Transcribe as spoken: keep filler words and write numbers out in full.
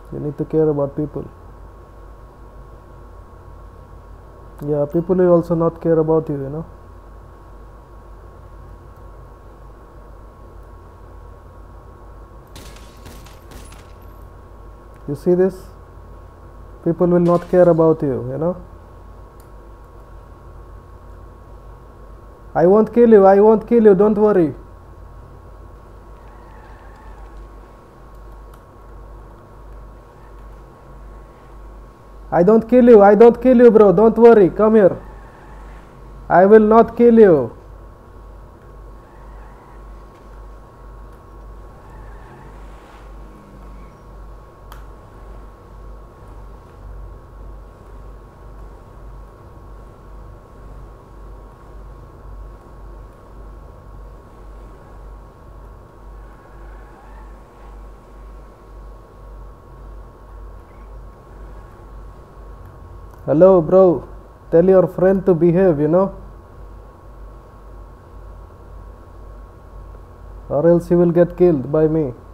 You need to care about people. Yeah, people will also not care about you, you know. You see this? People will not care about you, you know. I won't kill you, I won't kill you, don't worry. I don't kill you, I don't kill you, bro, don't worry, come here. I will not kill you. Hello, bro. Tell your friend to behave, you know. Or else he will get killed by me.